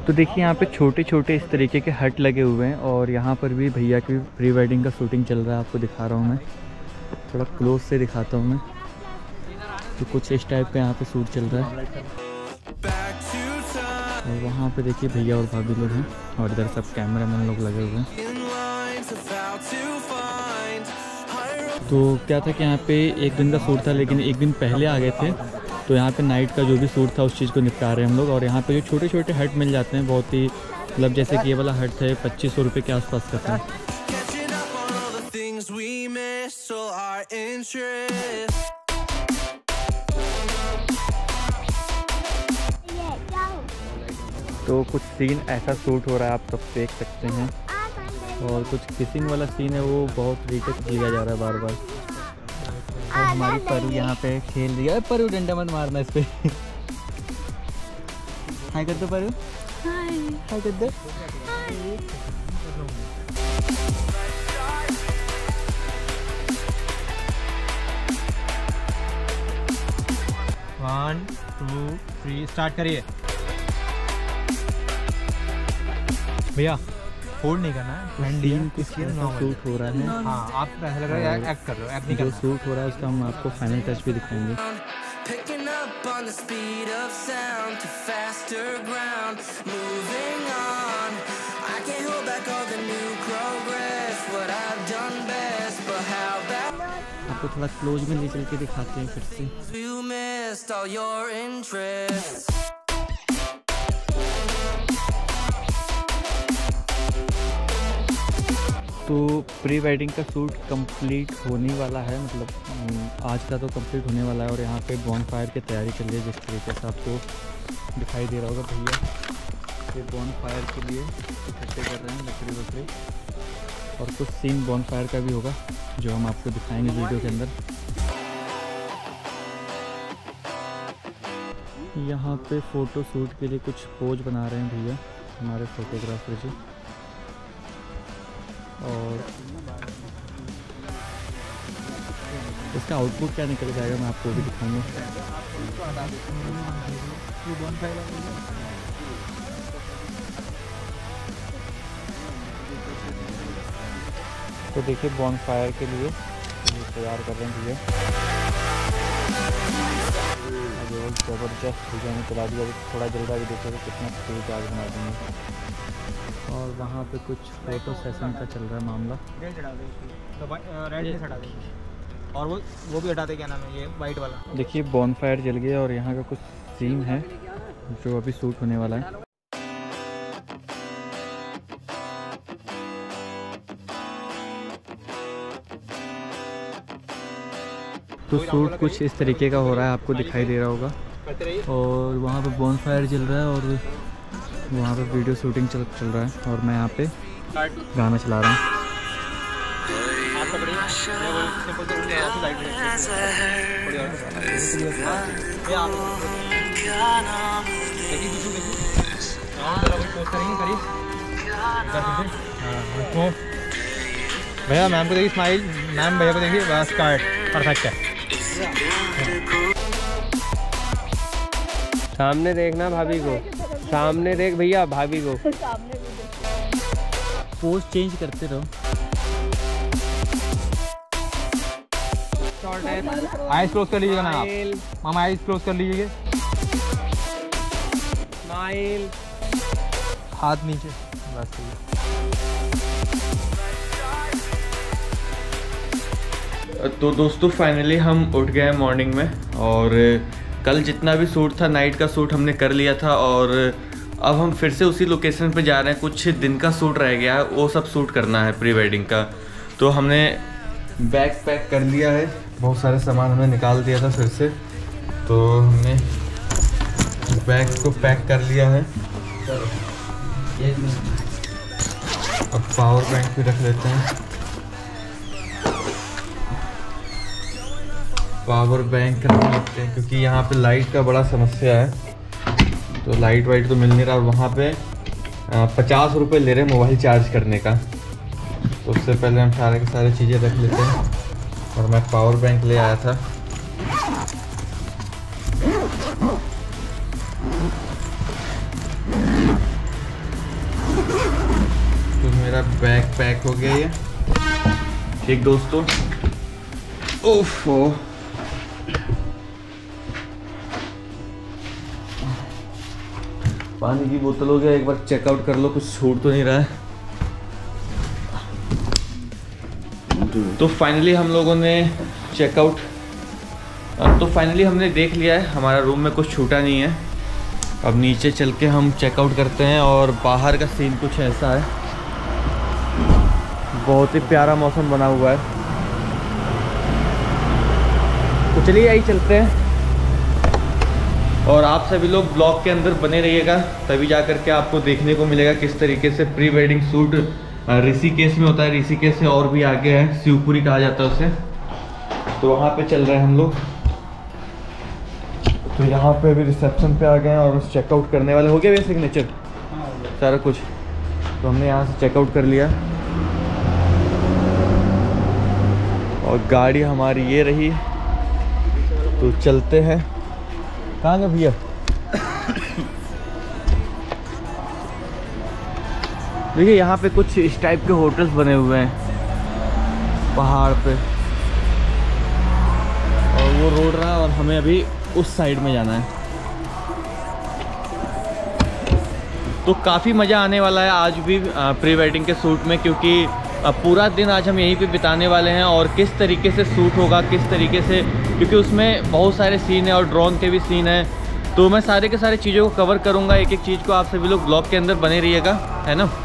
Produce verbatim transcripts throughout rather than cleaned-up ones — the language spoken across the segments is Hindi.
तो देखिए यहाँ पे छोटे छोटे इस तरीके के हट लगे हुए हैं और यहाँ पर भी भैया की प्री वेडिंग का शूटिंग चल रहा है। आपको दिखा रहा हूँ मैं, थोड़ा क्लोज से दिखाता हूँ मैं। तो कुछ इस टाइप का यहाँ पे शूट चल रहा है और वहाँ पे देखिए भैया और भाभी लोग हैं और इधर सब कैमरामैन लोग लगे हुए हैं। तो क्या था कि यहाँ पे एक दिन का शूट था, लेकिन एक दिन पहले आ गए थे, तो यहाँ पे नाइट का जो भी शूट था उस चीज़ को निपटा रहे हैं हम लोग। और यहाँ पे जो छोटे छोटे हट मिल जाते हैं, बहुत ही मतलब जैसे कि ये वाला हट है पच्चीस सौ रुपये के आसपास का था। तो कुछ सीन ऐसा शूट हो रहा है, आप सब देख सकते हैं। और कुछ किसिंग वाला सीन है, वो बहुत रिटेक लिया जा रहा है बार बार। और हमारी परू यहाँ पे खेल रही है। परू डंडा मत मारना इस पे। हाय कर दो परू, हाय हाय कर दो। वन टू थ्री स्टार्ट करिए भैया। फोल्ड नहीं करना है, सीन कुछ ऐसा शूट हो रहा है। हाँ, आप ऐसा लग रहा है एक्ट कर रहे हो, एक्ट नहीं कर रहे हो। जो शूट हो रहा है उसका हम आपको फाइनल टच भी दिखाएंगे। आपको थोड़ा क्लोज में ले चल के दिखाते हैं फिर से। तो प्री वेडिंग का शूट कंप्लीट होने वाला है, मतलब आज का तो कंप्लीट होने वाला है। और यहाँ पे बॉन फायर की तैयारी चल रही है, जिस तरीके से आपको दिखाई दे रहा होगा। भैया ये बॉन फायर के लिए इकट्ठे कर रहे हैं लकड़ी वकड़ी, और कुछ सीन बॉन फायर का भी होगा जो हम आपको दिखाएंगे वीडियो के अंदर। यहाँ पे फ़ोटो शूट के लिए कुछ पोज बना रहे हैं भैया हमारे फोटोग्राफर जी। और इसका आउटपुट क्या निकल जाएगा मैं आपको भी दिखाऊंगा। तो देखिए बॉन फायर के लिए तैयार कर रहे हैं भैया। ज़बरदस्त भैया ने चला दिया, थोड़ा जल्दा भी देखिएगा कितना तेज आग बना देंगे। और वहाँ पे कुछ फोटो सेशन का चल रहा है मामला। तो रेड से हटा देंगे और वो वो भी हटा दे, क्या नाम है ये वाइट वाला। देखिए बॉन फायर जल गया और यहाँ का कुछ सीन है जो अभी शूट होने वाला है। तो शूट कुछ इस तरीके का हो रहा है, आपको दिखाई दे रहा होगा। और वहाँ पे बॉन फायर जल रहा है और वहाँ पे वीडियो शूटिंग चल चल रहा है और मैं यहाँ पे गाना चला रहा हूँ। भैया मैम को देखिए स्माइल, मैम भैया को देखिए, बस स्टार्ट परफेक्ट है। सामने देखना भाभी को, सामने देख भैया भाभी को। पोज चेंज करते रहो। आइज क्लोज कर लीजिएगा ना आप, मामा आइज क्लोज कर लीजिए। स्माइल, हाथ नीचे, बस। तो दोस्तों फाइनली हम उठ गए मॉर्निंग में, और कल जितना भी शूट था नाइट का शूट हमने कर लिया था, और अब हम फिर से उसी लोकेशन पे जा रहे हैं। कुछ दिन का शूट रह गया है, वो सब शूट करना है प्री वेडिंग का। तो हमने बैग पैक कर लिया है, बहुत सारे सामान हमने निकाल दिया था फिर से, तो हमने बैग को पैक कर लिया है। अब पावर बैंक भी रख लेते हैं, पावर बैंक रख लेते हैं, क्योंकि यहाँ पे लाइट का बड़ा समस्या है। तो लाइट वाइट तो मिल नहीं रहा। वहाँ पे पचास रुपये ले रहे हैं मोबाइल चार्ज करने का, तो उससे पहले हम सारे के सारे चीज़ें रख लेते हैं। और मैं पावर बैंक ले आया था। बैग पैक हो गया ये। ठीक दोस्तों, ओफो पानी की बोतल हो गया, एक बार चेकआउट कर लो कुछ छूट तो नहीं रहा है। तो फाइनली हम लोगों ने चेकआउट तो फाइनली हमने देख लिया है, हमारा रूम में कुछ छूटा नहीं है। अब नीचे चल के हम चेकआउट करते हैं और बाहर का सीन कुछ ऐसा है, बहुत ही प्यारा मौसम बना हुआ है। तो चलिए यही चलते हैं और आप सभी लोग ब्लॉग के अंदर बने रहिएगा, तभी जा कर के आपको देखने को मिलेगा किस तरीके से प्री वेडिंग शूट ऋषिकेश में होता है। ऋषिकेश से और भी आगे है, शिवपुरी कहा जाता है उसे। तो वहाँ पे चल रहे हैं हम लोग। तो यहाँ पे अभी रिसेप्शन पे आ गए हैं और चेकआउट करने वाले हो गए भैया सिग्नेचर सारा कुछ। तो हमने यहाँ से चेकआउट कर लिया और गाड़ी हमारी ये रही। तो चलते हैं, कहाँ गए भैया? देखिए यहाँ पे कुछ इस टाइप के होटल्स बने हुए हैं पहाड़ पे, और वो रोड रहा और हमें अभी उस साइड में जाना है। तो काफ़ी मज़ा आने वाला है आज भी प्री वेडिंग के शूट में, क्योंकि अब पूरा दिन आज हम यहीं पे बिताने वाले हैं। और किस तरीके से शूट होगा, किस तरीके से, क्योंकि उसमें बहुत सारे सीन है और ड्रोन के भी सीन है। तो मैं सारे के सारे चीज़ों को कवर करूँगा, एक एक चीज़ को। आप सभी लोग ब्लॉग के अंदर बने रहिएगा, है ना।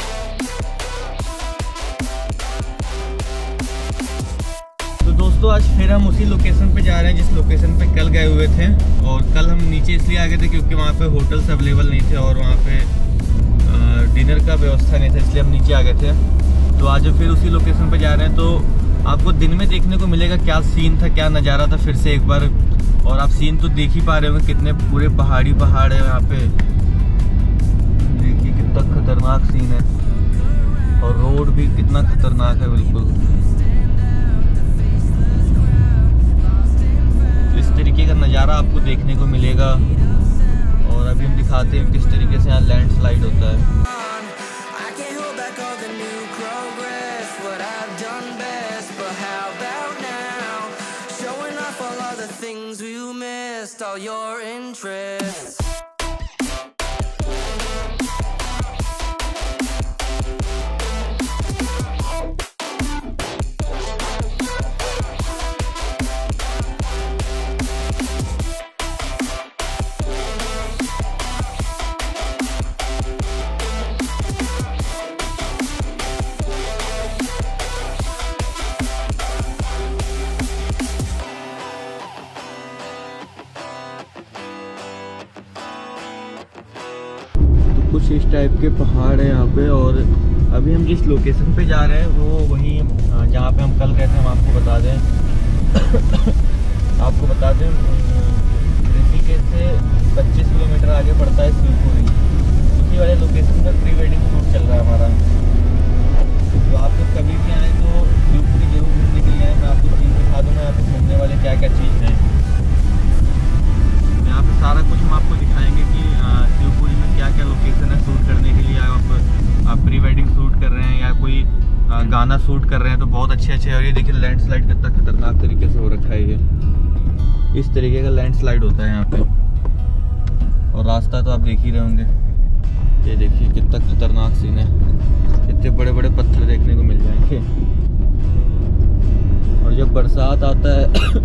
तो दोस्तों आज फिर हम उसी लोकेशन पे जा रहे हैं जिस लोकेशन पे कल गए हुए थे। और कल हम नीचे इसलिए आ गए थे क्योंकि वहाँ पे होटल्स अवेलेबल नहीं थे और वहाँ पे डिनर का व्यवस्था नहीं था, इसलिए हम नीचे आ गए थे। तो आज फिर उसी लोकेशन पे जा रहे हैं। तो आपको दिन में देखने को मिलेगा क्या सीन था, क्या नज़ारा था, फिर से एक बार। और आप सीन तो देख ही पा रहे होंगे, कितने पूरे पहाड़ी पहाड़ है यहाँ पे। देखिए कितना खतरनाक सीन है, और रोड भी कितना खतरनाक है बिल्कुल। इस तरीके का नज़ारा आपको देखने को मिलेगा। और अभी हम दिखाते हैं किस तरीके से यहाँ लैंडस्लाइड होता है। All your interests. कुछ इस टाइप के पहाड़ है यहाँ पे। और अभी हम जिस लोकेशन पे जा रहे हैं वो वहीं जहाँ पे हम कल गए थे। हम आपको बता दें आपको बता दें ऋषिकेश से पच्चीस किलोमीटर आगे पड़ता है शिवपुरी। उसी वाले लोकेशन पर प्री वेडिंग शूट चल रहा है हमारा। तो आप लोग कभी भी आए तो शिवपुरी जरूर घूमने के लिए आए। मैं आपको चीज़ दिखा दूँगा यहाँ पे घूमने वाले क्या क्या चीज़ हैं। यहाँ पे सारा कुछ हम आपको दिखाएंगे कि शिवपुरी में क्या क्या लोकेशन है शूट करने के लिए। आप, आप प्री वेडिंग शूट कर रहे हैं या कोई आ, गाना शूट कर रहे हैं तो बहुत अच्छे अच्छे। और ये देखिए लैंडस्लाइड कितना खतरनाक तरीके से हो रखा है। ये इस तरीके का लैंडस्लाइड होता है यहाँ पे। और रास्ता तो आप देख ही रहे होंगे। ये देखिए कितना खतरनाक सीन है, इतने बड़े बड़े पत्थर देखने को मिल जाएंगे। और जब बरसात आता है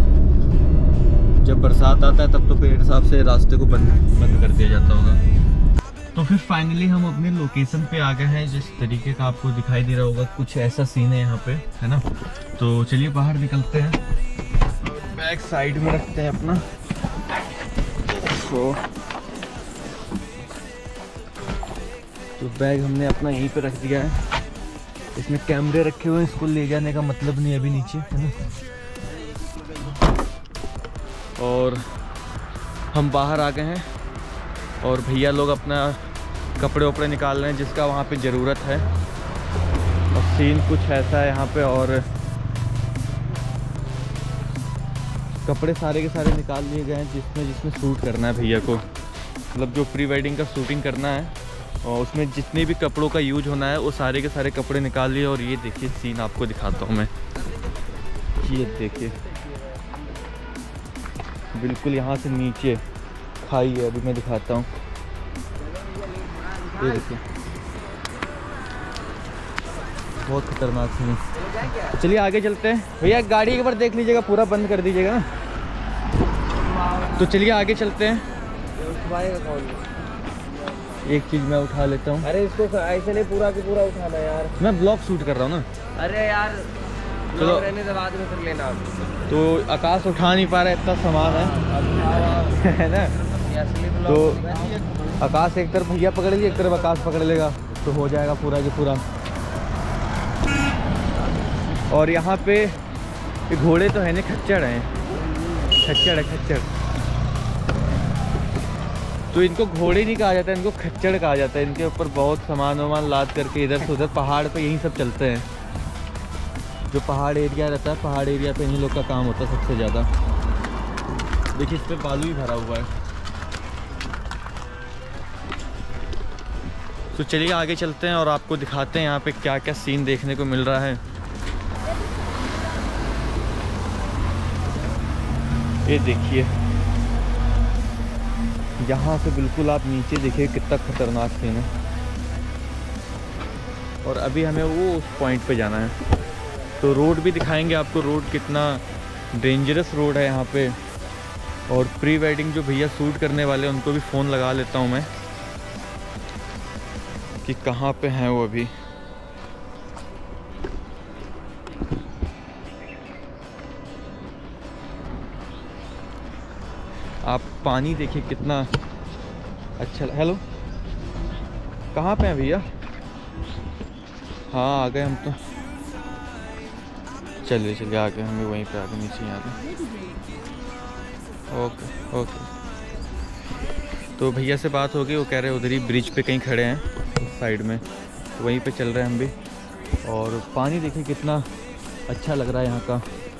जब बरसात आता है तब तो पेड़ हिसाब से रास्ते को बंद बंद कर दिया जाता होगा। तो फिर फाइनली हम अपने लोकेशन पे आ गए हैं। जिस तरीके का आपको दिखाई दे रहा होगा कुछ ऐसा सीन है यहाँ पे, है ना। तो चलिए बाहर निकलते हैं और बैग साइड में रखते हैं अपना। तो, तो बैग हमने अपना यहीं पे रख दिया है। इसमें कैमरे रखे हुए हैं, इसको ले जाने का मतलब नहीं अभी नीचे, है ना। और हम बाहर आ गए हैं और भैया लोग अपना कपड़े वपड़े निकाल रहे हैं जिसका वहाँ पे ज़रूरत है। और सीन कुछ ऐसा है यहाँ पे। और कपड़े सारे के सारे निकाल लिए गए हैं जिसमें जिसमें शूट करना है भैया को, मतलब जो प्री वेडिंग का शूटिंग करना है और उसमें जितने भी कपड़ों का यूज होना है वो सारे के सारे कपड़े निकाल लिए। और ये देखिए सीन आपको दिखाता हूँ मैं, ये देखिए बिल्कुल यहाँ से नीचे खाई है। अभी मैं दिखाता हूँ, ये देखिए बहुत खतरनाक सीन है। चलिए आगे चलते हैं। भैया गाड़ी एक बार देख लीजिएगा, पूरा बंद कर दीजिएगा ना। तो चलिए आगे चलते हैं। एक चीज़ मैं उठा लेता हूँ। अरे इसको ऐसे नहीं पूरा के पूरा उठाना यार, मैं ब्लॉग शूट कर रहा हूँ ना। अरे यार चलो रहने के बाद में फिर लेना। तो आकाश उठा नहीं पा रहा, इतना सामान है है ना। तो आकाश एक तरफ भैया पकड़ लीजिए, एक तरफ आकाश पकड़ लेगा तो हो जाएगा पूरा के पूरा। और यहाँ पे घोड़े तो है नहीं, खच्चर हैं, खच्चर है खच्चर। तो इनको घोड़े नहीं कहा जाता है, इनको खच्चर कहा जाता है। इनके ऊपर बहुत सामान वामान लाद करके इधर से उधर पहाड़ पे यही सब चलते हैं। जो पहाड़ एरिया रहता है, पहाड़ एरिया पे इन्हीं लोग का काम होता है सबसे ज़्यादा। देखिए इस पर बालू ही भरा हुआ है। तो चलिए आगे चलते हैं और आपको दिखाते हैं यहाँ पे क्या क्या सीन देखने को मिल रहा है। ये देखिए यहाँ से बिल्कुल आप नीचे देखिए कितना खतरनाक सीन है। और अभी हमें वो उस पॉइंट पे जाना है, तो रोड भी दिखाएंगे आपको। रोड कितना डेंजरस रोड है यहाँ पे। और प्री वेडिंग जो भैया शूट करने वाले हैं उनको भी फ़ोन लगा लेता हूँ मैं कि कहाँ पे हैं वो अभी। आप पानी देखिए कितना अच्छा। हेलो, कहाँ पे हैं भैया? हाँ आ गए हम तो। चलिए चलिए आ गए, हमें वहीं पे आ गए, नीचे यहाँ पे। Okay okay. तो भैया से बात हो गई, वो कह रहे हैं उधर ही ब्रिज पे कहीं खड़े हैं उस साइड में, तो वहीं पे चल रहे हैं हम भी। और पानी देखिए कितना अच्छा लग रहा है यहाँ का,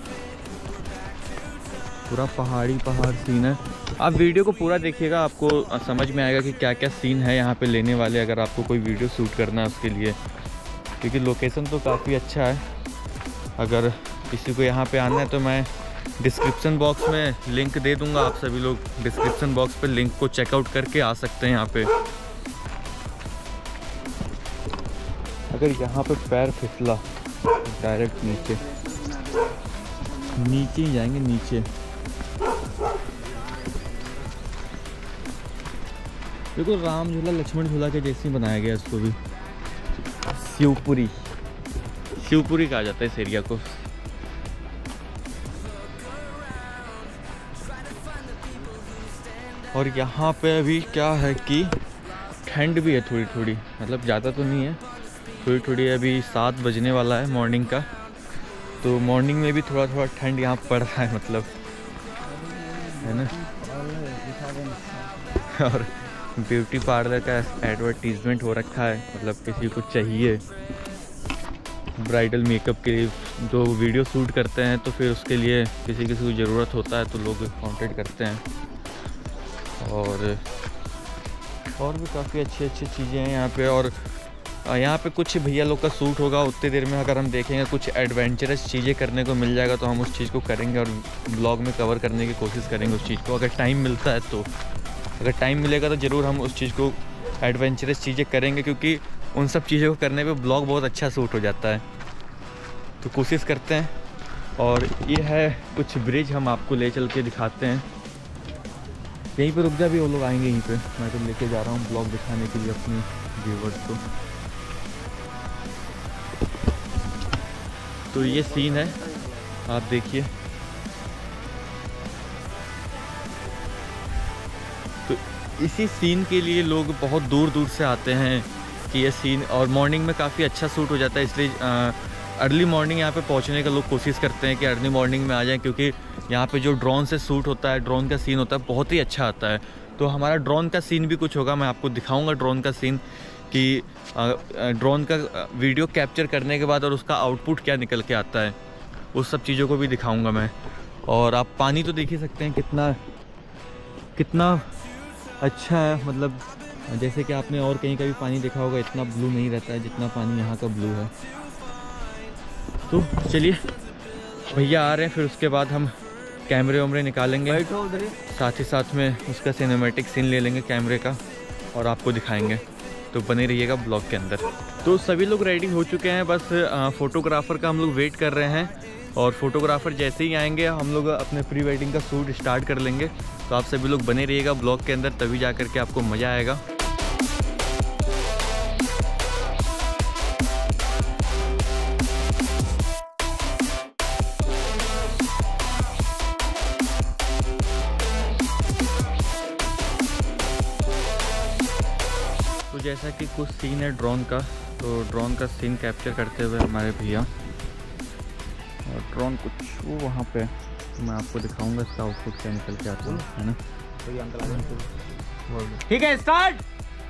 पूरा पहाड़ी पहाड़ सीन है। आप वीडियो को पूरा देखिएगा, आपको समझ में आएगा कि क्या क्या सीन है यहाँ पे लेने वाले, अगर आपको कोई वीडियो शूट करना है उसके लिए। क्योंकि लोकेशन तो काफ़ी अच्छा है। अगर किसी को यहाँ पे आना है तो मैं डिस्क्रिप्शन बॉक्स में लिंक दे दूँगा, आप सभी लोग डिस्क्रिप्शन बॉक्स पे लिंक को चेकआउट करके आ सकते हैं यहाँ पे। अगर यहाँ पे पैर फिसला डायरेक्ट नीचे नीचे ही जाएंगे, नीचे। देखो राम झूला लक्ष्मण झूला के जैसे ही बनाया गया इसको भी। शिवपुरी, शिवपुरी कहा जाता है इस एरिया को। और यहाँ पे अभी क्या है कि ठंड भी है थोड़ी थोड़ी, मतलब ज़्यादा तो नहीं है, थोड़ी थोड़ी। अभी सात बजने वाला है मॉर्निंग का, तो मॉर्निंग में भी थोड़ा थोड़ा ठंड यहाँ पड़ रहा है, मतलब है ना। और ब्यूटी पार्लर का एडवर्टीजमेंट हो रखा है, मतलब किसी को चाहिए ब्राइडल मेकअप के लिए जो वीडियो शूट करते हैं, तो फिर उसके लिए किसी किसी को ज़रूरत होता है तो लोग कांटेक्ट करते हैं। और और भी काफ़ी अच्छी अच्छी चीज़ें हैं यहाँ पे। और यहाँ पे कुछ भैया लोग का शूट होगा उतनी देर में। अगर हम देखेंगे कुछ एडवेंचरस चीज़ें करने को मिल जाएगा तो हम उस चीज़ को करेंगे और ब्लॉग में कवर करने की कोशिश करेंगे उस चीज़ को, अगर टाइम मिलता है तो। अगर टाइम मिलेगा तो ज़रूर हम उस चीज़ को एडवेंचरस चीज़ें करेंगे, क्योंकि उन सब चीज़ों को करने पे ब्लॉग बहुत अच्छा शूट हो जाता है। तो कोशिश करते हैं। और ये है कुछ ब्रिज, हम आपको ले चल के दिखाते हैं। यहीं पे रुक जा, भी वो लोग आएंगे यहीं पे। मैं तो लेके जा रहा हूँ ब्लॉग दिखाने के लिए अपने व्यूवर्स को। तो ये सीन है, आप देखिए। तो इसी सीन के लिए लोग बहुत दूर दूर से आते हैं कि ये सीन, और मॉर्निंग में काफ़ी अच्छा शूट हो जाता है। इसलिए अर्ली मॉर्निंग यहाँ पे पहुँचने का लोग कोशिश करते हैं कि अर्ली मॉर्निंग में आ जाएं, क्योंकि यहाँ पे जो ड्रोन से शूट होता है, ड्रोन का सीन होता है, बहुत ही अच्छा आता है। तो हमारा ड्रोन का सीन भी कुछ होगा, मैं आपको दिखाऊंगा ड्रोन का सीन कि ड्रोन का वीडियो कैप्चर करने के बाद और उसका आउटपुट क्या निकल के आता है, उस सब चीज़ों को भी दिखाऊंगा मैं। और आप पानी तो देख ही सकते हैं कितना कितना अच्छा है, मतलब जैसे कि आपने और कहीं का भी पानी देखा होगा, इतना ब्लू नहीं रहता है जितना पानी यहाँ का ब्लू है। तो चलिए भैया आ रहे हैं, फिर उसके बाद हम कैमरे वैमरे निकालेंगे, साथ ही साथ में उसका सिनेमैटिक सीन ले लेंगे कैमरे का और आपको दिखाएंगे। तो बने रहिएगा ब्लॉग के अंदर। तो सभी लोग रेडी हो चुके हैं, बस फ़ोटोग्राफ़र का हम लोग वेट कर रहे हैं और फोटोग्राफ़र जैसे ही आएंगे हम लोग अपने प्री वेडिंग का शूट स्टार्ट कर लेंगे। तो आप सभी लोग बने रहिएगा ब्लॉग के अंदर, तभी जा कर के आपको मज़ा आएगा। तो जैसा कि कुछ सीन है ड्रोन का, तो ड्रोन का सीन कैप्चर करते हुए हमारे भैया, और ड्रोन कुछ वो वहाँ पे मैं आपको दिखाऊंगा इसका आउटपुट क्या निकल के आता है ना। तो ये अंकल ठीक है, स्टार्ट।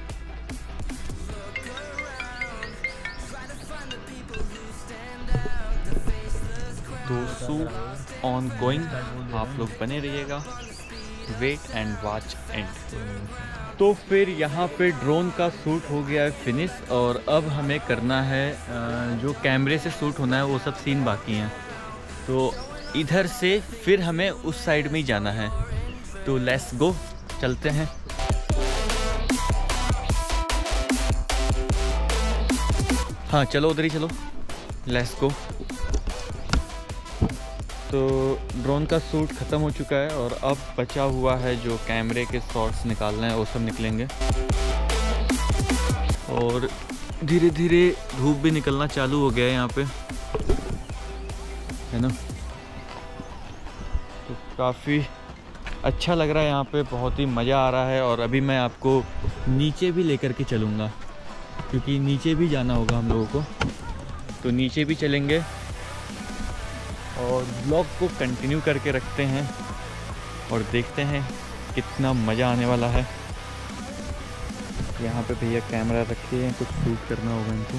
तो शूट ऑन गोइंग, आप लोग बने रहिएगा, वेट एंड वॉच एंड। तो फिर यहाँ पे ड्रोन का शूट हो गया है फिनिश, और अब हमें करना है जो कैमरे से शूट होना है वो सब सीन बाकी हैं। तो इधर से फिर हमें उस साइड में ही जाना है, तो लेट्स गो, चलते हैं। हाँ चलो उधर ही चलो, लेट्स गो। तो ड्रोन का शूट ख़त्म हो चुका है और अब बचा हुआ है जो कैमरे के शॉट्स निकालना है वो सब निकलेंगे, और धीरे धीरे धूप भी निकलना चालू हो गया है यहाँ पे, है ना। तो काफ़ी अच्छा लग रहा है यहाँ पे, बहुत ही मज़ा आ रहा है। और अभी मैं आपको नीचे भी लेकर के चलूँगा क्योंकि नीचे भी जाना होगा हम लोगों को, तो नीचे भी चलेंगे और ब्लॉग को कंटिन्यू करके रखते हैं और देखते हैं कितना मज़ा आने वाला है। यहाँ पे भैया कैमरा रखे हैं, कुछ शूट करना होगा इनको।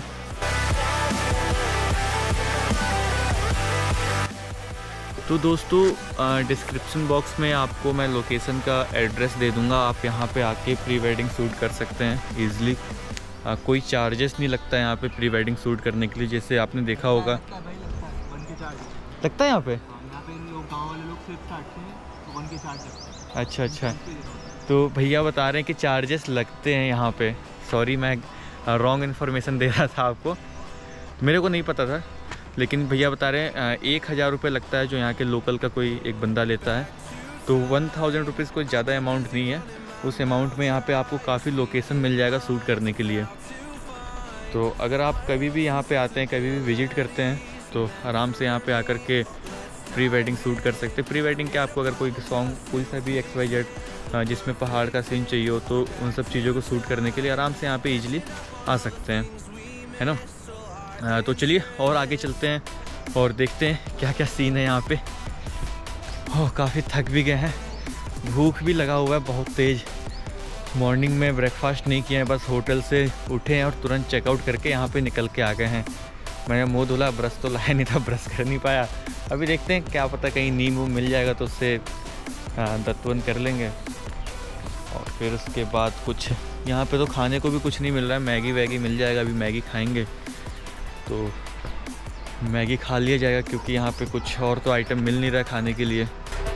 तो दोस्तों डिस्क्रिप्शन बॉक्स में आपको मैं लोकेशन का एड्रेस दे दूँगा, आप यहाँ पे आके प्री वेडिंग शूट कर सकते हैं ईज़िली। कोई चार्जेस नहीं लगता है यहाँ पे प्री वेडिंग शूट करने के लिए, जैसे आपने देखा होगा। लगता है यहाँ पे? यहाँ पे लोग गाँव वाले लोग सिर्फ काटते हैं तो वन के चार्ज लगता है। अच्छा अच्छा, तो भैया बता रहे हैं कि चार्जेस लगते हैं यहाँ पे। सॉरी मैं रॉन्ग इन्फॉर्मेशन दे रहा था आपको, मेरे को नहीं पता था, लेकिन भैया बता रहे हैं एक हज़ार रुपये लगता है जो यहाँ के लोकल का कोई एक बंदा लेता है। तो वन थाउजेंड रुपीज़ कोई ज़्यादा अमाउंट नहीं है, उस अमाउंट में यहाँ पे आपको काफ़ी लोकेशन मिल जाएगा शूट करने के लिए। तो अगर आप कभी भी यहाँ पे आते हैं, कभी भी विज़िट करते हैं, तो आराम से यहाँ पे आकर के प्री वेडिंग शूट कर सकते हैं। प्री वेडिंग क्या, आपको अगर कोई सॉन्ग, कोई सा भी एक्स वाई जेड जिसमें पहाड़ का सीन चाहिए हो, तो उन सब चीज़ों को शूट करने के लिए आराम से यहाँ पे इजीली आ सकते हैं, है ना। तो चलिए और आगे चलते हैं और देखते हैं क्या क्या सीन है यहाँ पे। ओह काफ़ी थक भी गए हैं, भूख भी लगा हुआ है बहुत तेज़। मॉर्निंग में ब्रेकफास्ट नहीं किया है, बस होटल से उठे हैं और तुरंत चेकआउट करके यहाँ पे निकल के आ गए हैं। मैंने मुँह धुला, ब्रश तो लाया नहीं था, ब्रश कर नहीं पाया। अभी देखते हैं, क्या पता कहीं नीम वूम मिल जाएगा तो उससे दत्तवन कर लेंगे। और फिर उसके बाद कुछ यहाँ पे तो खाने को भी कुछ नहीं मिल रहा है, मैगी वैगी मिल जाएगा, अभी मैगी खाएंगे। तो मैगी खा लिया जाएगा क्योंकि यहाँ पे कुछ और तो आइटम मिल नहीं रहा खाने के लिए।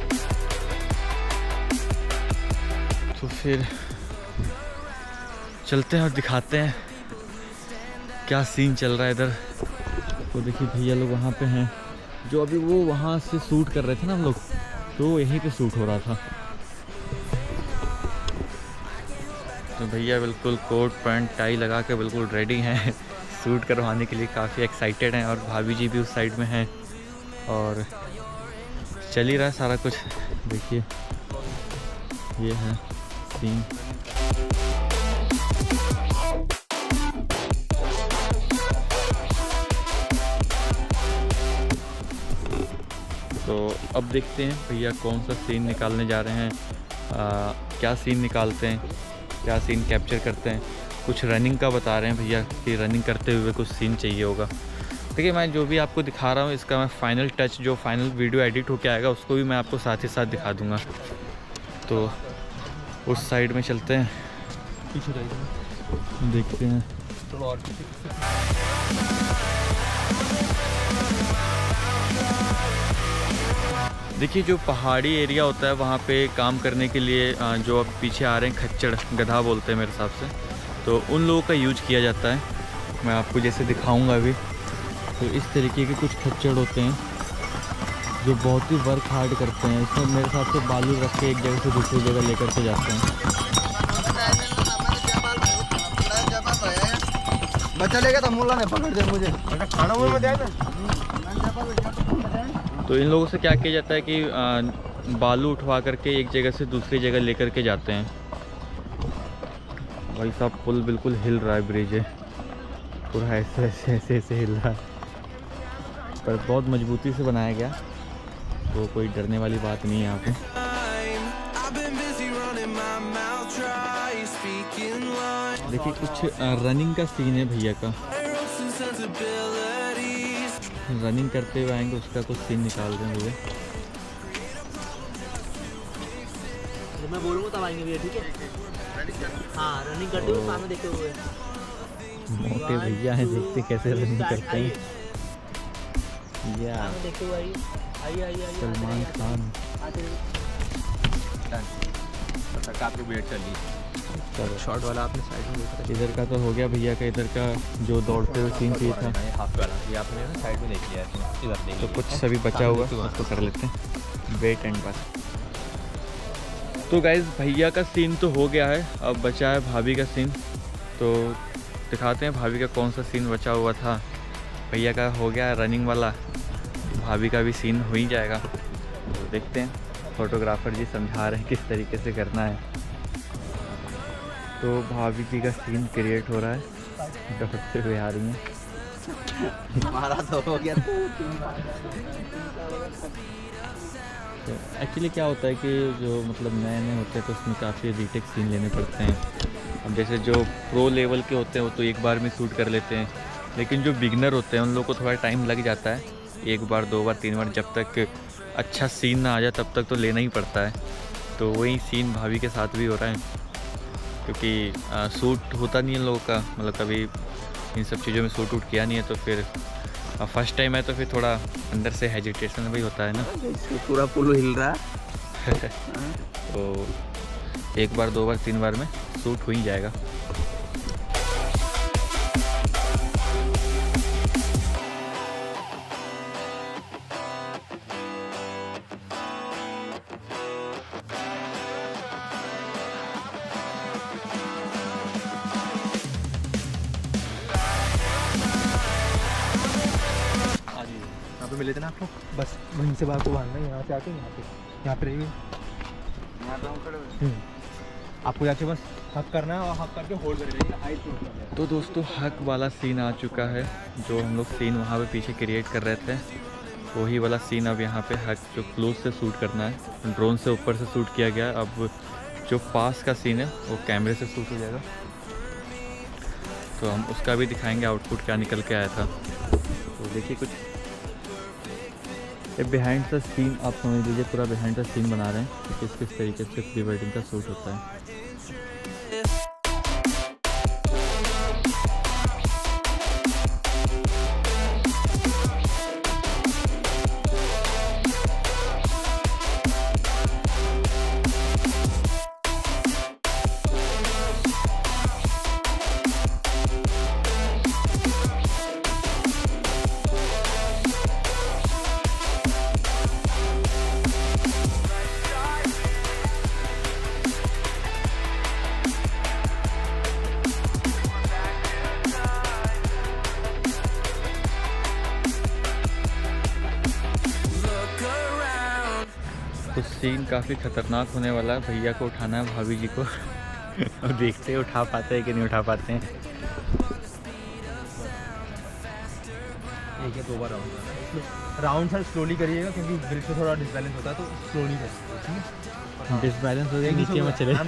तो फिर चलते हैं और दिखाते हैं क्या सीन चल रहा है इधर। तो देखिए भैया लोग वहाँ पे हैं, जो अभी वो वहाँ से शूट कर रहे थे ना हम लोग, तो यहीं पे शूट हो रहा था। तो भैया बिल्कुल कोट पैंट टाई लगा के बिल्कुल रेडी हैं शूट करवाने के लिए, काफ़ी एक्साइटेड हैं। और भाभी जी भी उस साइड में हैं और चल ही रहा है सारा कुछ। देखिए ये है सीन। तो अब देखते हैं भैया कौन सा सीन निकालने जा रहे हैं, आ, क्या सीन निकालते हैं, क्या सीन कैप्चर करते हैं। कुछ रनिंग का बता रहे हैं भैया कि रनिंग करते हुए कुछ सीन चाहिए होगा। देखिए मैं जो भी आपको दिखा रहा हूँ, इसका मैं फ़ाइनल टच, जो फाइनल वीडियो एडिट होके आएगा उसको भी मैं आपको साथ ही साथ दिखा दूँगा। तो उस साइड में चलते हैं, पीछे जाएगी, देखते हैं। थोड़ा और पीछे। देखिए जो पहाड़ी एरिया होता है वहाँ पे काम करने के लिए अ, जो अब पीछे आ रहे हैं खच्चड़, गधा बोलते हैं मेरे हिसाब से, तो उन लोगों का यूज किया जाता है। मैं आपको जैसे दिखाऊंगा अभी। तो इस तरीके के कुछ खच्चड़ होते हैं जो बहुत ही वर्क हार्ड करते हैं। इसमें मेरे हिसाब से बालू रख के एक जगह से दूसरी जगह लेकर के जाते हैं। बच्चा लेगा तो मुल्ला ने पकड़ दे मुझे, खाना मुझे में दे। तो इन लोगों से क्या किया जाता है कि अ, बालू उठवा करके एक जगह से दूसरी जगह लेकर के जाते हैं। भाई साहब पुल बिल्कुल हिल रहा है, ब्रिज है पूरा ऐसे ऐसे ऐसे ऐसे हिल रहा है, पर बहुत मजबूती से बनाया गया, तो कोई डरने वाली बात नहीं है यहाँ पे। देखिए कुछ रनिंग का सीन है भैया का, रनिंग करते हुए आएंगे, उसका कुछ सीन निकाल रहे हैं भैया। जब मैं बोलूँगा तब आएंगे भैया, ठीक है? हाँ, रनिंग करते हुए सामने देखते हुए। मोटे भैया हैं, देखते कैसे रनिंग करते हैं। या सामने देखते हुए आइए, आइए आइए आइए। सलमान खान। चलो शॉट वाला आपने साइड में देखा, इधर का तो हो गया भैया का, इधर का जो दौड़ते हुए सीन चाहिए था हाफ वाला ये आपने ना साइड में देख लिया है, इधर देख तो कुछ सभी बचा हुआ है, उसको कर लेते हैं वेट एंड बस। तो गाइज भैया का सीन तो हो गया है, अब बचा है भाभी का सीन। तो दिखाते हैं भाभी का कौन सा सीन बचा हुआ था। भैया का हो गया रनिंग वाला, भाभी का भी सीन हो ही जाएगा। तो देखते हैं, फोटोग्राफर जी समझा रहे हैं किस तरीके से करना है। तो भाभी जी का सीन क्रिएट हो रहा है, दौड़ते हुए आ रही हैं। हमारा तो हो गया। तो एक्चुअली क्या होता है कि जो मतलब नए नए होते हैं तो उसमें काफ़ी रीटेक सीन लेने पड़ते हैं। अब जैसे जो प्रो लेवल के होते हैं वो तो एक बार में शूट कर लेते हैं, लेकिन जो बिगनर होते हैं उन लोगों को थोड़ा टाइम लग जाता है, एक बार दो बार तीन बार, जब तक अच्छा सीन ना आ जाए तब तक तो लेना ही पड़ता है। तो वही सीन भाभी के साथ भी हो रहा है, क्योंकि शूट होता नहीं है लोगों का, मतलब कभी इन सब चीज़ों में शूट वूट किया नहीं है, तो फिर फर्स्ट टाइम है तो फिर थोड़ा अंदर से हेजिटेशन भी होता है ना। पूरा पुल हिल रहा है। तो एक बार दो बार तीन बार में शूट हो ही जाएगा। यहाँ पे मिले थे ना आपको, बस वहीं से बाहर को भागना है, यहाँ से आके यहाँ पे यहाँ पे रहिए, यहाँ पे हम खड़े हुए। आपको जाके बस हक करना है और हक करके होल्ड करेंगे। तो दोस्तों हक वाला सीन आ चुका है, जो हम लोग सीन वहाँ पे पीछे क्रिएट कर रहे थे, वही वाला सीन अब यहाँ पे हक जो क्लोज से शूट करना है। ड्रोन से ऊपर से शूट किया गया, अब जो पास का सीन है वो कैमरे से शूट हो जाएगा। तो हम उसका भी दिखाएंगे आउटपुट क्या निकल के आया था। तो देखिए कुछ ये बिहाइंड द सीन आप समझ लीजिए, पूरा बिहाइंड द सीन बना रहे हैं कि किस किस तरीके से प्री वेडिंग का शूट होता है। तो सीन काफ़ी ख़तरनाक होने वाला है। भैया को उठाना है भाभी जी को और देखते हैं उठा पाते हैं कि नहीं उठा पाते हैं। एक या दो बार राउंड राउंड सर स्लोली करिएगा, क्योंकि ब्रिज में थोड़ा डिसबैलेंस होता है, तो स्लोली करिए। डिसबैलेंस हो गया, नीचे मत चले।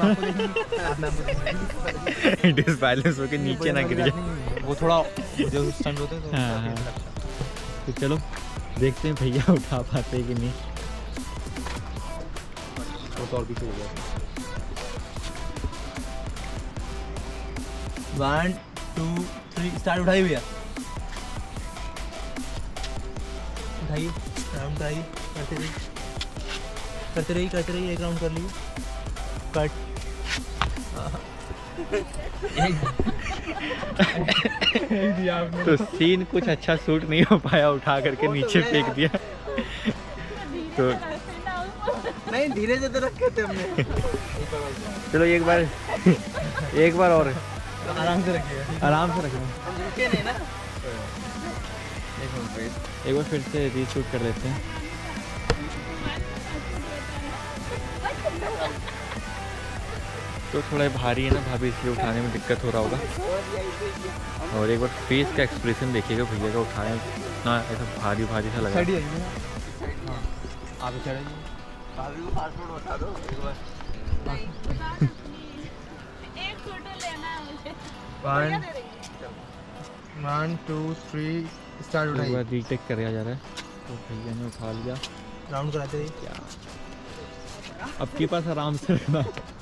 डिसबैलेंस होकर नीचे ना गिर जाए, वो थोड़ा जो स्टंट होते हैं तो हाँ, हाँ। तो चलो देखते हैं भैया उठा पाते हैं कि नहीं। वो तो और पीछे हो गया। One two three start. उठाइए भैया, उठाइए, राउंड उठाइए, करते रहिए करते रहिए करते रहिए एक राउंड कर लीजिए, कट। तो सीन कुछ अच्छा शूट नहीं हो पाया, उठा करके नीचे फेंक दिया। तो नहीं धीरे से तो रखे थे हमने। चलो एक बार एक बार और आराम से रखिए, आराम से रखना। रुके नहीं ना। एक बार फिर से रीशूट कर लेते हैं। तो थोड़ा भारी है ना भाभी, इसलिए उठाने में दिक्कत हो रहा होगा। और एक बार फेस का एक्सप्रेशन देखिएगा भैया का, उठाए इतना ऐसा भारी भारी सा लगा। आप चढ़े भाभी को पासपोर्ट बता दो एक बार। एक फोटो लेना है मुझे। One one two three start. एक उठाइए, बार रीटेक कराया जा रहा है। तो भैया ने उठा लिया। राउंड कराते रहिए। क्या अब के पास आराम से रखना।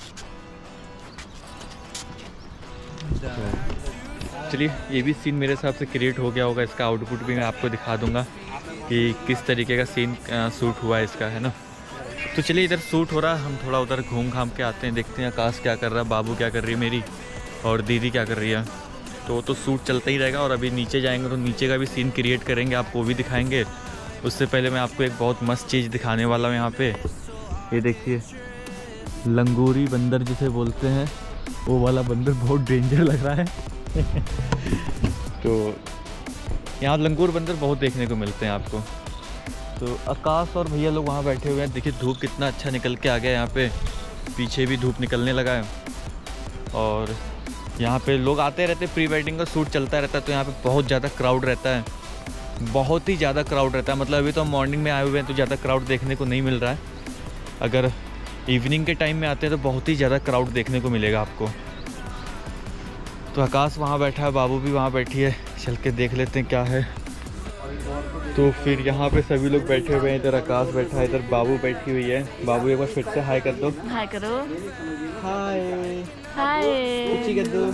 चलिए ये भी सीन मेरे हिसाब से क्रिएट हो गया होगा। इसका आउटपुट भी मैं आपको दिखा दूंगा कि किस तरीके का सीन शूट हुआ है इसका, है ना। तो चलिए इधर शूट हो रहा है, हम थोड़ा उधर घूम घाम के आते हैं, देखते हैं आकाश क्या कर रहा है, बाबू क्या कर रही है मेरी, और दीदी क्या कर रही है। तो तो शूट चलता ही रहेगा। और अभी नीचे जाएंगे तो नीचे का भी सीन क्रिएट करेंगे, आपको भी दिखाएंगे। उससे पहले मैं आपको एक बहुत मस्त चीज़ दिखाने वाला हूँ यहाँ पे। ये देखिए लंगूरी बंदर जिसे बोलते हैं, वो वाला बंदर बहुत डेंजर लग रहा है। तो यहाँ लंगूर बंदर बहुत देखने को मिलते हैं आपको। तो आकाश और भैया लोग वहाँ बैठे हुए हैं। देखिए धूप कितना अच्छा निकल के आ गया यहाँ पे, पीछे भी धूप निकलने लगा है। और यहाँ पे लोग आते रहते, प्री वेडिंग का शूट चलता रहता है। तो यहाँ पे बहुत ज़्यादा क्राउड रहता है, बहुत ही ज़्यादा क्राउड रहता है। मतलब अभी तो हम मॉर्निंग में आए हुए हैं तो ज़्यादा क्राउड देखने को नहीं मिल रहा है। अगर इवनिंग के टाइम में आते हैं तो बहुत ही ज़्यादा क्राउड देखने को मिलेगा आपको। तो आकाश वहाँ बैठा है, बाबू भी वहाँ बैठी है, चल के देख लेते हैं क्या है। तो फिर यहाँ पे सभी लोग बैठे हुए हैं। इधर आकाश बैठा है, इधर बाबू बैठी हुई है। बाबू एक बार फिर से हाय कर दो। हाय करो। हाय हाय। कुछ कर दो।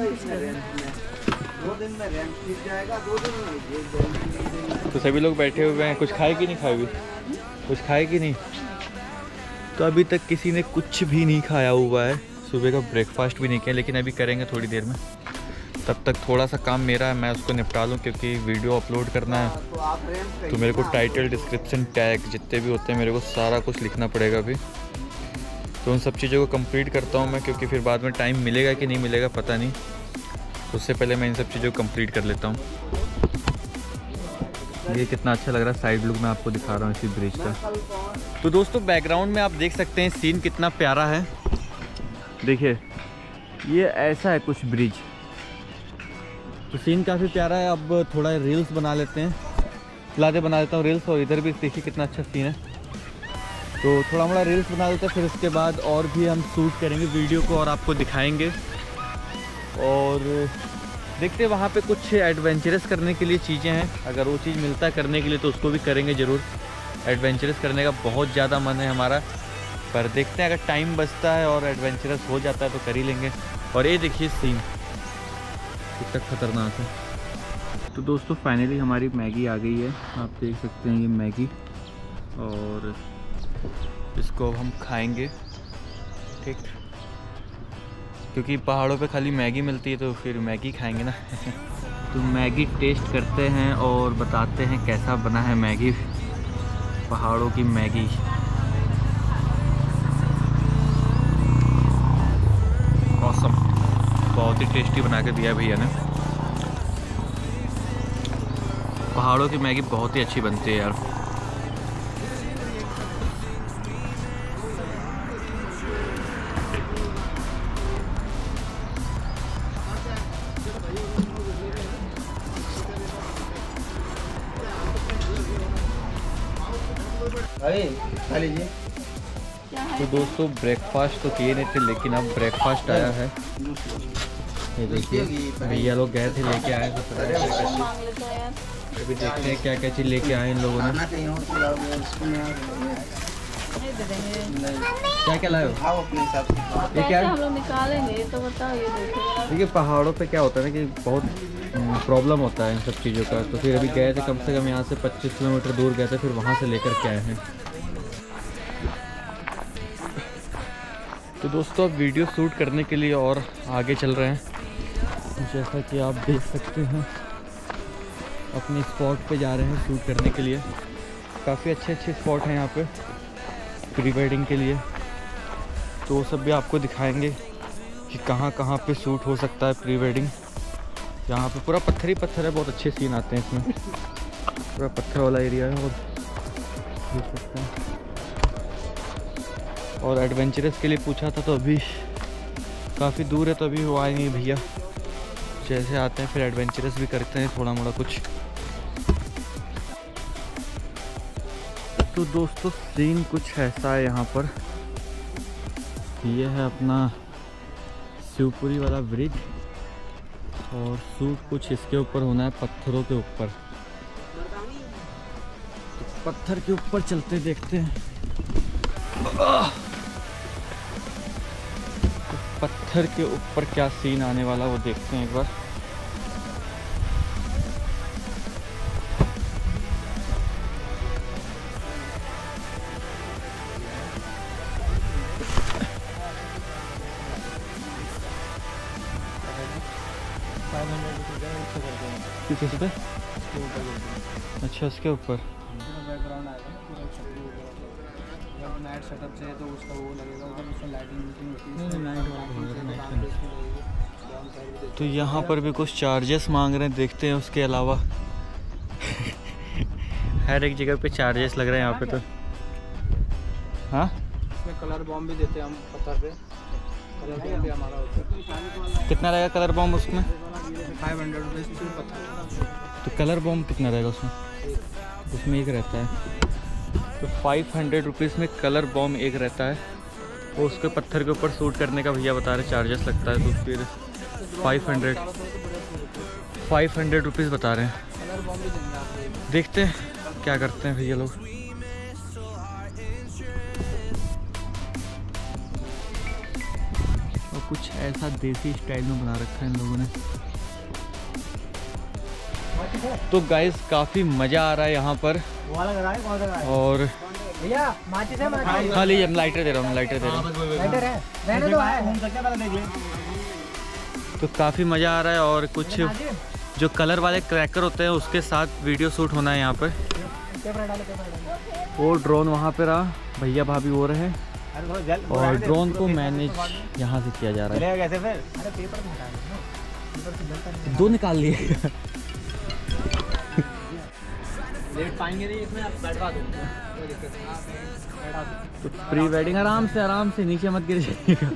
तो सभी लोग बैठे हुए हैं। कुछ खाए कि नहीं खाए भी? कुछ खाए कि नहीं? तो अभी तक किसी ने कुछ भी नहीं खाया हुआ है, सुबह का ब्रेकफास्ट भी नहीं किया, लेकिन अभी करेंगे थोड़ी देर में। तब तक थोड़ा सा काम मेरा है, मैं उसको निपटा लूँ क्योंकि वीडियो अपलोड करना है। तो मेरे को टाइटल, डिस्क्रिप्शन, टैग जितने भी होते हैं मेरे को सारा कुछ लिखना पड़ेगा अभी। तो उन सब चीज़ों को कंप्लीट करता हूँ मैं, क्योंकि फिर बाद में टाइम मिलेगा कि नहीं मिलेगा पता नहीं। उससे पहले मैं इन सब चीज़ों को कंप्लीट कर लेता हूँ। ये कितना अच्छा लग रहा है, साइड लुक मैं आपको दिखा रहा हूँ इसी ब्रिज का। तो दोस्तों बैकग्राउंड में आप देख सकते हैं सीन कितना प्यारा है। देखिए ये ऐसा है कुछ ब्रिज, तो सीन काफ़ी प्यारा है। अब थोड़ा रील्स बना लेते हैं, लादे बना लेता हूँ रील्स। और इधर भी देखिए कितना अच्छा सीन है। तो थोड़ा मोड़ा रील्स बना लेते हैं, फिर उसके बाद और भी हम शूट करेंगे वीडियो को और आपको दिखाएंगे। और देखते हैं वहाँ पे कुछ एडवेंचरस करने के लिए चीज़ें हैं, अगर वो चीज़ मिलता है करने के लिए तो उसको भी करेंगे ज़रूर। एडवेंचरस करने का बहुत ज़्यादा मन है हमारा, पर देखते हैं अगर टाइम बचता है और एडवेंचरस हो जाता है तो कर ही लेंगे। और ये देखिए सीन कितना खतरनाक है। तो दोस्तों फाइनली हमारी मैगी आ गई है, आप देख सकते हैं ये मैगी। और इसको अब हम खाएंगे, ठीक, क्योंकि पहाड़ों पे खाली मैगी मिलती है तो फिर मैगी खाएंगे ना। तो मैगी टेस्ट करते हैं और बताते हैं कैसा बना है मैगी, पहाड़ों की मैगी। ऑसम, बहुत ही टेस्टी बना के दिया भैया ने। पहाड़ों की मैगी बहुत ही अच्छी बनती है यार। अरे खा लीजिए। तो दोस्तों ब्रेकफास्ट तो किए नहीं थे, लेकिन अब ब्रेकफास्ट आया है। ये देखिए भैया लोग गए थे लेके आए थे, पता नहीं क्या क्या मांग लेते हैं यार। चीज़। अभी देखते हैं क्या क्या चीज़ लेके आए इन लोगों ने। दे देंगे। क्या क्या लाए हो? आओ अपने हिसाब से। ये पैसे क्या है? हम लोग निकालेंगे तो बताओ, ये देखिए। देखिए पहाड़ों पे क्या होता है ना कि बहुत प्रॉब्लम होता है इन सब चीज़ों का। तो फिर अभी गए थे, कम से कम यहाँ से पच्चीस किलोमीटर दूर गए थे, फिर वहाँ से लेकर के आए हैं। तो दोस्तों अब वीडियो शूट करने के लिए और आगे चल रहे हैं। जैसा कि आप देख सकते हैं अपने स्पॉट पे जा रहे हैं शूट करने के लिए। काफ़ी अच्छे अच्छे स्पॉट हैं यहाँ पे प्री वेडिंग के लिए, तो वो सब भी आपको दिखाएंगे कि कहाँ कहाँ पे शूट हो सकता है प्री वेडिंग। यहाँ पे पूरा पत्थर ही पत्थर है, बहुत अच्छे सीन आते हैं इसमें। पूरा पत्थर वाला एरिया है और देख सकते हैं। और एडवेंचरस के लिए पूछा था तो अभी काफ़ी दूर है, तो अभी वो आए नहीं भैया। जैसे आते हैं फिर एडवेंचरस भी करते हैं थोड़ा मोड़ा कुछ। तो दोस्तों सीन कुछ ऐसा है यहाँ पर। ये है अपना शिवपुरी वाला ब्रिज और शूट कुछ इसके ऊपर होना है, पत्थरों के ऊपर। तो पत्थर के ऊपर चलते देखते हैं। तो पत्थर के ऊपर क्या सीन आने वाला वो देखते हैं एक बार। किस पे? अच्छा उसके ऊपर बैकग्राउंड आएगा जब नाइट सेटअप से तो उसका वो लगेगा, उधर उसमें लाइटिंग होती है। तो यहाँ पर भी कुछ चार्जेस मांग रहे हैं, देखते हैं उसके अलावा। हर एक जगह पे चार्जेस लग रहे हैं यहाँ पे तो। हाँ इसमें कलर बॉम्ब भी देते हैं हम पत्थर पे। कलर बॉम्ब भी हमारा होता है। कितना रहेगा कलर बॉम्ब उसमें? फाइव हंड्रेड रुपीज़ पत्थर। तो कलर बॉम्ब कितना रहेगा उसमें? उसमें एक रहता है। तो फाइव हंड्रेड रुपीज़ में कलर बॉम्ब एक रहता है। वो उसके पत्थर के ऊपर शूट करने का भैया बता रहे चार्जेस लगता है। तो फिर five hundred five hundred rupees बता रहे हैं। देखते हैं क्या करते हैं भैया लोग। और कुछ ऐसा देसी स्टाइल में बना रखा है इन लोगों ने। तो गाइस काफ़ी मज़ा आ रहा है यहाँ पर। और भैया माचिस है, माचिस। हाँ लीजिए, लाइटर दे रहा हूँ, लाइटर दे रहा हूँ। लाइटर है, रहने दो, है घूम सकते हैं, पहले देख ले। तो काफ़ी मज़ा आ रहा है। और कुछ जो कलर वाले क्रैकर होते हैं उसके साथ वीडियो शूट होना है यहाँ पर। वो ड्रोन वहाँ पे रहा, भैया भाभी हो रहे हैं। और ड्रोन को मैनेज यहाँ से किया जा रहा है। कैसे फिर? अरे पेपर में हटा दो। दो निकाल लिए। लेट पाएंगे नहीं इसमें, आप बैठवा दो। तो प्री वेडिंग आराम से आराम से, नीचे मत गिर जाइएगा।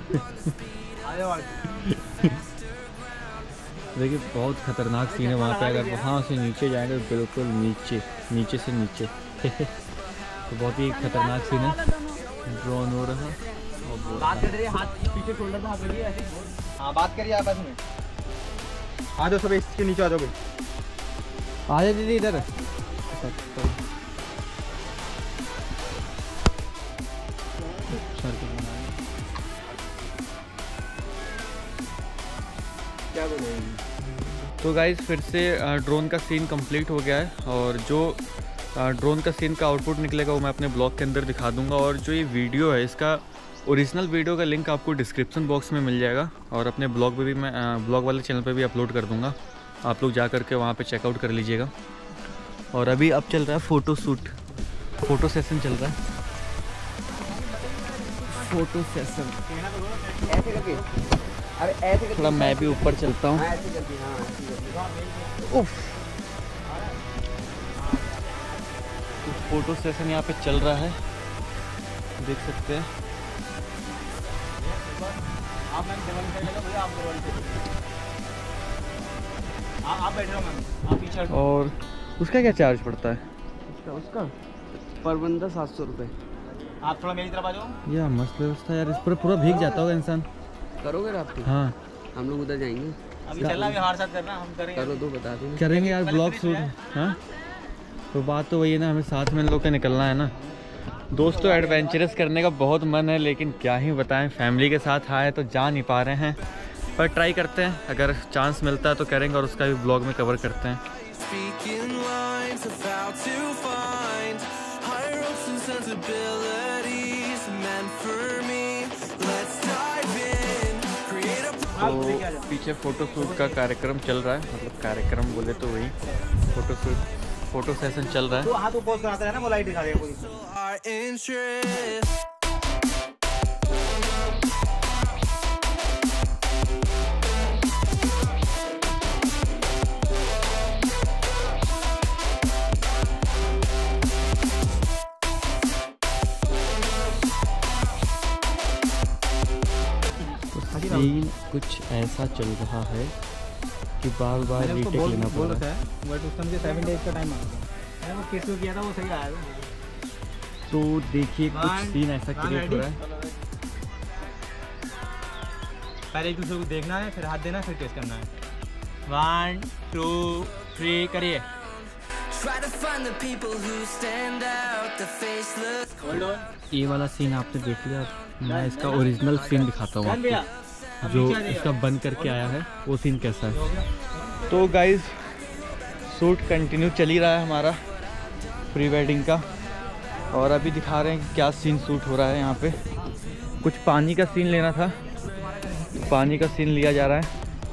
देखिए बहुत खतरनाक सीन है वहाँ पे। अगर वहाँ से नीचे जाएंगे तो बिल्कुल नीचे नीचे से नीचे। तो बहुत ही खतरनाक सीन है। ड्रोन हो रहा है। बात कर रही है, हाथ पीछे शोल्डर पे हाथ लगी ऐसे। हाँ बात करिए आपस में। आ जाओ सब इसके नीचे आ जाओ भाई। आ जाए दीदी इधर। क्या बोलेंगे? तो गाइस फिर से ड्रोन का सीन कंप्लीट हो गया है। और जो ड्रोन का सीन का आउटपुट निकलेगा वो मैं अपने ब्लॉग के अंदर दिखा दूंगा। और जो ये वीडियो है इसका ओरिजिनल वीडियो का लिंक आपको डिस्क्रिप्शन बॉक्स में मिल जाएगा। और अपने ब्लॉग पे भी मैं ब्लॉग वाले चैनल पे भी अपलोड कर दूंगा, आप लोग जा कर के वहाँ पे चेकआउट कर लीजिएगा। और अभी अब चल रहा है फ़ोटो शूट, फ़ोटो सेशन चल रहा है। फ़ोटो सेशन ऐसे करके, अरे ऐसे करके थोड़ा मैं भी ऊपर चलता हूँ। ऐसे करके, हाँ उफ, तो फ़ोटो सेशन यहाँ पे चल रहा है, देख सकते हैं। आप मैम टेबल पे बैठो भैया, आप टेबल पे आप आप बैठ रहो मैम, आप पीछे। और उसका क्या चार्ज पड़ता है? उसका उसका पर बंदा सात सौ रुपये। आप थोड़ा मेरी तरफ आ जाओ। या मस्त व्यवस्था यार, इस पर पूरा भीग जाता होगा इंसान। करोगे राफ्टिंग? हाँ हम लोग उधर जाएंगे। अभी चलना, अभी हमारे साथ करना, हम करेंगे। करो तो बता दो। करेंगे यार ब्लॉग शूट। हाँ तो बात तो वही है ना, हमें साथ में लोग के निकलना है ना। दोस्तों एडवेंचरस करने का बहुत मन है, लेकिन क्या ही बताएं, फैमिली के साथ आए तो जा नहीं पा रहे हैं, पर ट्राई करते हैं, अगर चांस मिलता है तो करेंगे और उसका भी ब्लॉग में कवर करते हैं। Speaking lines about to find higher hopes and sensibilities meant for me. Let's dive in, create a तो पीछे फ़ोटो शूट का कार्यक्रम चल रहा है, मतलब कार्यक्रम बोले तो वही फ़ोटो शूट फ़ोटो सेशन चल रहा है। तो हाथ ऊपर कराता है ना, वो लाइट दिखा देगा कोई। our interest. सीन कुछ ऐसा चल रहा है कि बार बार रीटेक लेना पड़ रहा है। बट उस टाइम के सेवन डेज का टाइम आ गया। मैंने वो किस को किया था वो सही आया था। तो देखिए कुछ सीन ऐसा क्रिएट हो रहा है। पहले एक दूसरे को देखना है, फिर हाथ देना, फिर टेस्ट करना है। वन टू थ्री करिए। Try to find the people who stand out, the faceless. ये वाला सीन आपने देख लिया, मैं इसका ओरिजिनल सीन दिखाता हूँ आपको, जो इसका बंद करके आया है वो सीन कैसा है। तो गाइज़ शूट कंटिन्यू चल ही रहा है हमारा प्री वेडिंग का, और अभी दिखा रहे हैं कि क्या सीन शूट हो रहा है यहाँ पे। कुछ पानी का सीन लेना था, पानी का सीन लिया जा रहा है।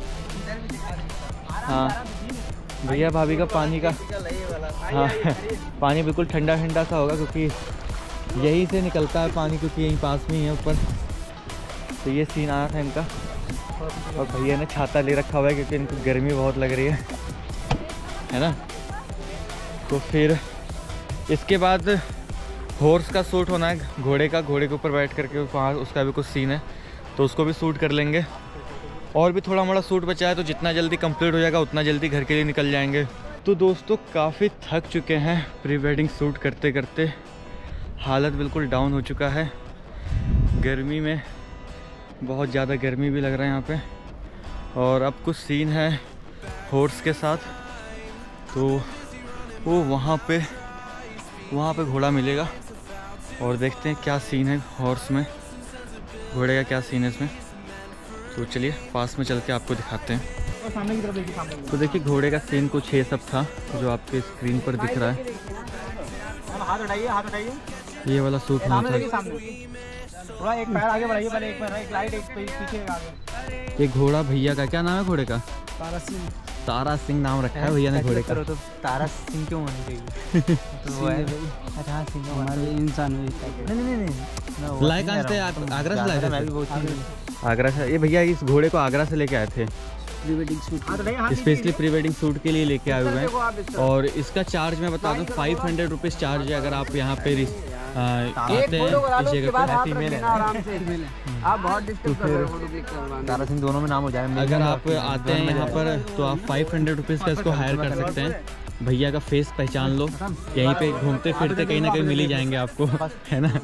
हाँ भैया भाभी का पानी का, हाँ पानी बिल्कुल ठंडा ठंडा सा होगा, क्योंकि यहीं से निकलता है पानी, क्योंकि यहीं पास में ही है ऊपर। तो ये सीन आया था इनका, और भैया ने छाता ले रखा हुआ है क्योंकि इनको गर्मी बहुत लग रही है, है ना। तो फिर इसके बाद हॉर्स का शूट होना है, घोड़े का, घोड़े के ऊपर बैठ करके वहाँ उसका भी कुछ सीन है, तो उसको भी शूट कर लेंगे। और भी थोड़ा मोड़ा शूट बचा है, तो जितना जल्दी कंप्लीट हो जाएगा उतना जल्दी घर के लिए निकल जाएंगे। तो दोस्तों काफ़ी थक चुके हैं प्री वेडिंग शूट करते करते, हालत बिल्कुल डाउन हो चुका है। गर्मी में बहुत ज़्यादा गर्मी भी लग रहा है यहाँ पे, और अब कुछ सीन है हॉर्स के साथ। तो वो वहाँ पे वहाँ पे घोड़ा मिलेगा, और देखते हैं क्या सीन है हॉर्स में, घोड़े का क्या सीन है इसमें। तो चलिए पास में चल के आपको दिखाते हैं। और सामने की तरफ देखिए, सामने की तो देखिए घोड़े का सीन कुछ ये सब था जो आपके स्क्रीन पर दिख रहा है। तरफ। हाथ उठाइए, हाथ उठाइए, ये वाला शूट होना सामने देखिए, था। सामने थोड़ा एक पैर आगे बढ़ाइए, पहले एक पैर, एक लाइट, एक पीछे एक आगे। ये घोड़ा भैया का क्या नाम है घोड़े का? तारा सिंह। तारा सिंह नाम रखा है भैया ने घोड़े का। तो तारा सिंह क्यों होना चाहिए? तो वो है अच्छा सिंह हमारे इंसान में। नहीं नहीं नहीं, लाए कहाँ से? आगरा से लाए थे? मैं भी बहुत आगरा से। ये भैया इस घोड़े को आगरा से लेके आए थे, pre wedding shoot specially pre wedding shoot के लिए लेके आए हुए हैं। और इसका चार्ज मैं बता दूं, फाइव हंड्रेड रुपीज़ चार्ज है अगर आप यहाँ पे रिस- आ, आते हैं इस जगह पे। आप बहुत डिस्टर्ब कर रहे हो, फोटो क्लिक करवाना। तारा सिंह दोनों में नाम हो जाए। अगर आप आते हैं यहाँ पर तो आप फाइव हंड्रेड रुपीज़ का इसको हायर कर सकते हैं। भैया का फेस पहचान लो, यहीं पे घूमते फिरते कहीं ना कहीं मिल ही जाएंगे आपको, है ना।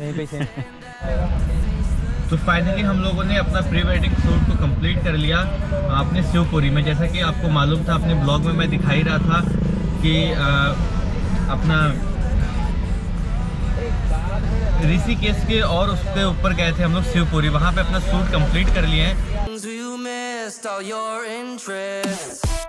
तो फाइनली हम लोगों ने अपना प्री वेडिंग शूट को कंप्लीट कर लिया अपने शिवपुरी में। जैसा कि आपको मालूम था, अपने ब्लॉग में मैं दिखाई रहा था कि आ, अपना ऋषिकेश के और उसके ऊपर गए थे हम लोग शिवपुरी, वहाँ पे अपना शूट कंप्लीट कर लिए हैं। You missed all your interests.